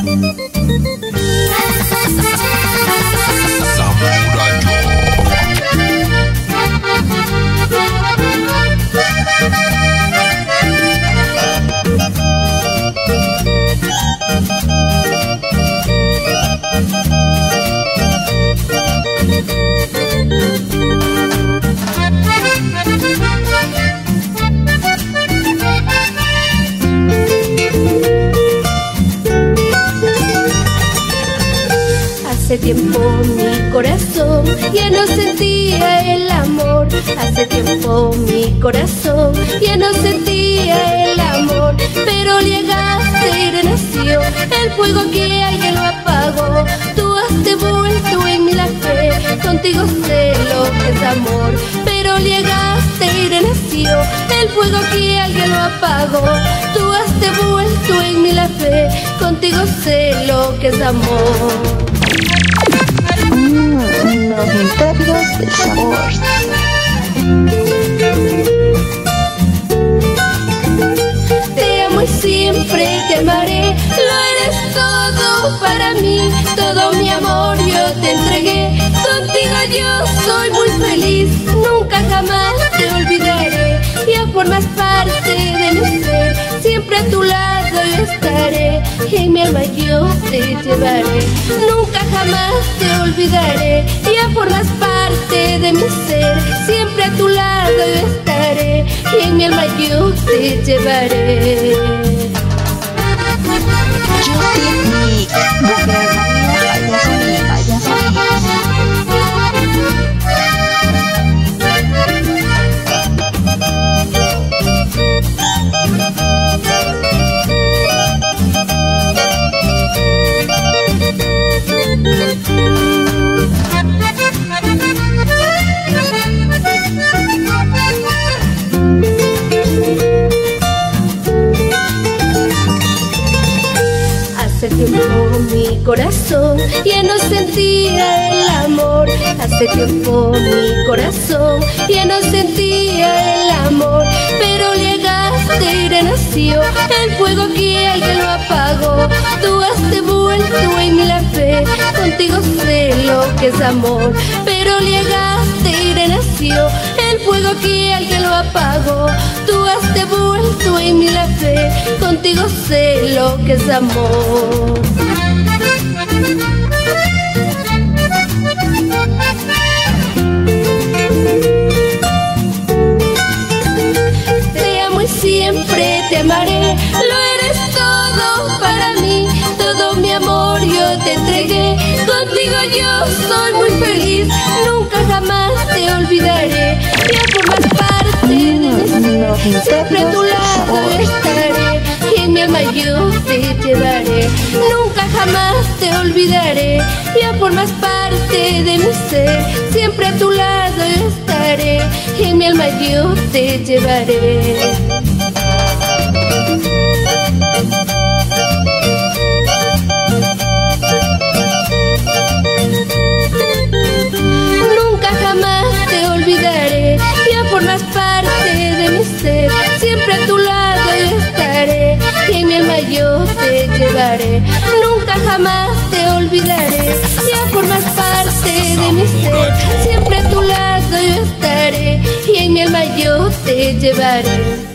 Hace tiempo mi corazón ya no sentía el amor. Hace tiempo mi corazón ya no sentía el amor. Pero llegaste y renació el fuego que alguien lo apagó. Tú has devuelto en mí la fe, contigo sé lo que es amor. Pero llegaste y renació el fuego que alguien lo apagó. Tú has devuelto en mí la fe, contigo sé lo que es amor. Los misterios del sabor. Te amo y siempre te amaré. Lo eres todo para mí. Todo mi amor yo te entregué. Contigo yo soy muy feliz. Nunca jamás te olvidaré. Ya formas parte de mi ser. Siempre a tu lado yo estaré. En mi alma yo te llevaré. Nunca jamás te olvidaré. Ya formas parte de mi ser. Siempre a tu lado yo estaré. En mi alma yo te llevaré. Justin Hace tiempo mi corazón ya no sentía el amor. Hace tiempo mi corazón ya no sentía el amor. Pero llegaste y renació el fuego que alguien lo apagó. Tú has devuelto en mí la fe, contigo sé lo que es amor. Pero llegaste y renació el fuego que alguien lo apagó. Tú has devuelto en mí la fe, contigo sé lo que es amor. Te amo y siempre te amaré. Lo eres todo para mí. Todo mi amor yo te entregué. Contigo yo soy muy feliz. Nunca jamás te olvidaré. Ya formas parte de mi ser. Siempre a tu lado estaré. Y en mi alma yo te llevaré. Nunca jamás te olvidaré. Ya formas parte de mi ser. Siempre a tu lado yo estaré. Y en mi alma yo te llevaré. Nunca jamás te olvidaré. Ya formas parte de mi ser. Siempre a tu lado yo estaré. Y en mi alma yo te llevaré. Nunca jamás te olvidaré. Ya formas parte de mi ser. Siempre a tu lado yo estaré. Y en mi alma yo te llevaré.